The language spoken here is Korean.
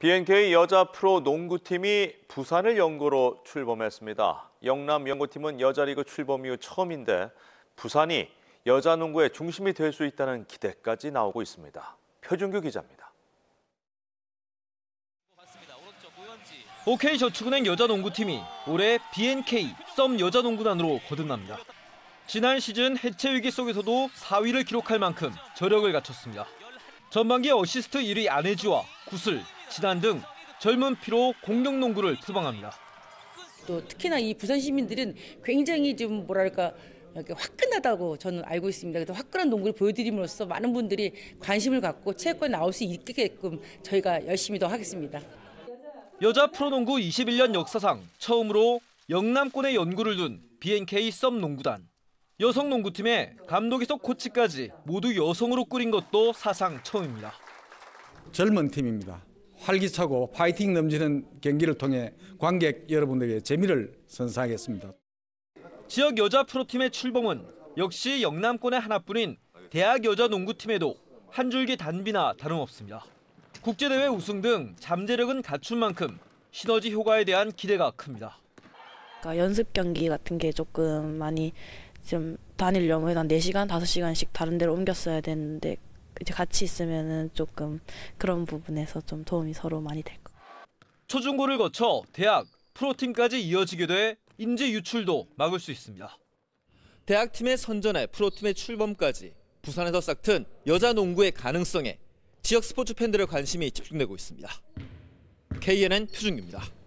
BNK 여자 프로 농구팀이 부산을 연고로 출범했습니다. 영남 연고팀은 여자리그 출범 이후 처음인데 부산이 여자 농구의 중심이 될 수 있다는 기대까지 나오고 있습니다. 표준규 기자입니다. OK저축은행 여자농구팀이 올해 BNK 썸 여자농구단으로 거듭납니다. 지난 시즌 해체 위기 속에서도 4위를 기록할 만큼 저력을 갖췄습니다. 전반기 어시스트 1위 안혜지와 구슬, 진한 등 젊은 피로 공격 농구를 표방합니다. 또 특히나 이 부산 시민들은 굉장히 좀 뭐랄까 이렇게 화끈하다고 저는 알고 있습니다. 그래서 화끈한 농구를 보여드림으로써 많은 분들이 관심을 갖고 체육관에 나올 수 있게끔 저희가 열심히 더 하겠습니다. 여자 프로농구 21년 역사상 처음으로 영남권에 연구를 둔 BNK 썸 농구단. 여성 농구팀에 감독에서 코치까지 모두 여성으로 꾸린 것도 사상 처음입니다. 젊은 팀입니다. 활기차고 파이팅 넘치는 경기를 통해 관객 여러분들에게 재미를 선사하겠습니다. 지역 여자 프로팀의 출범은 역시 영남권의 하나뿐인 대학 여자 농구팀에도 한 줄기 단비나 다름없습니다. 국제대회 우승 등 잠재력은 갖춘 만큼 시너지 효과에 대한 기대가 큽니다. 그러니까 연습 경기 같은 게 조금 많이 좀 다니려면 한 4시간, 5시간씩 다른 데로 옮겼어야 되는데 이제 같이 있으면은 조금 그런 부분에서 좀 도움이 서로 많이 될 것 같아요. 초중고를 거쳐 대학, 프로팀까지 이어지게 돼 인재 유출도 막을 수 있습니다. 대학팀의 선전에 프로팀의 출범까지 부산에서 싹튼 여자 농구의 가능성에 지역 스포츠 팬들의 관심이 집중되고 있습니다. KNN 표준규입니다.